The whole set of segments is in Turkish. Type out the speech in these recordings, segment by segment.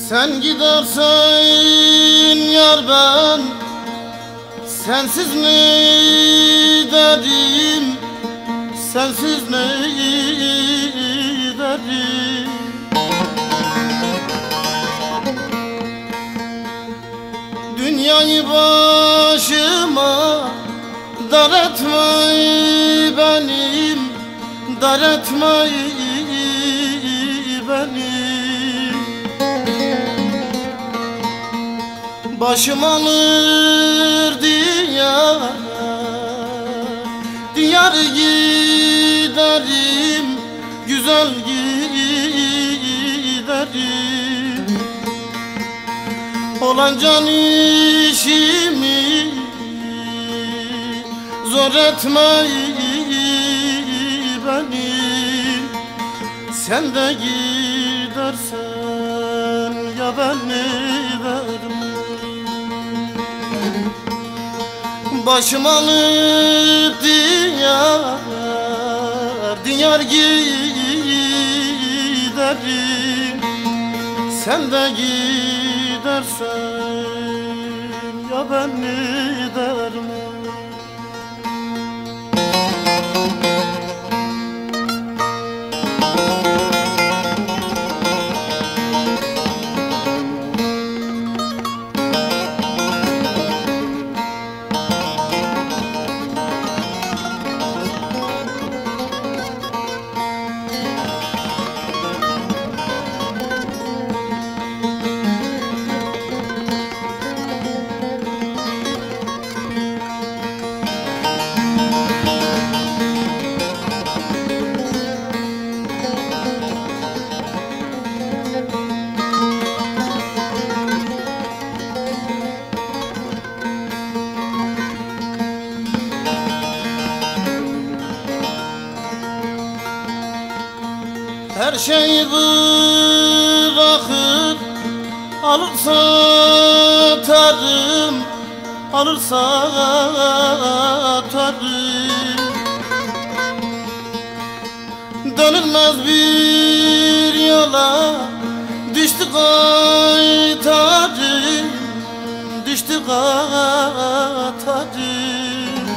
Sen gidersen yar ben sensiz ne derim, sensiz ne derim. Dünyayı başıma dar etme benim, dar etme benim. Başım alır diyar, diyar giderim, güzel giderim. Olan can işimi zor etme beni. Sen de gidersen ya ben ne derim? Başım alıp diyar, diyar giderim. Sen de gidersen ya ben ne derim? Her şeyi bırakır, alır satarım, alır satarım. Dönülmez bir yola düştü kaytarım, düştü kaytarım.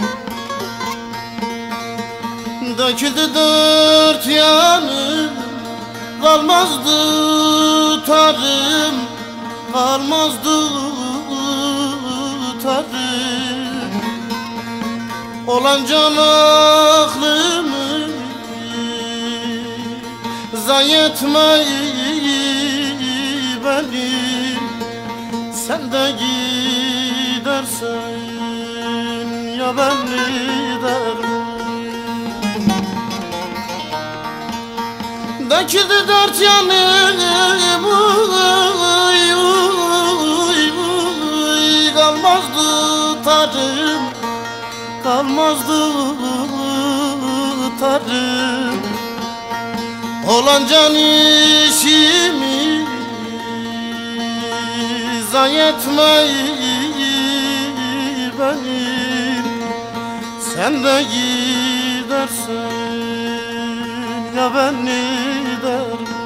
Döküldü dört yanım, kalmazdı tarım, kalmazdı tarım. Olan can aklımı zayi etme benim. Sen de gidersen ya ben ne derim? Döküldü dört yanım, uy, uy, uy. Kalmazdı tarım, kalmazdı tarım. Olan can işimi zayi etme benim. Sen de gidersen ya ben ne derim?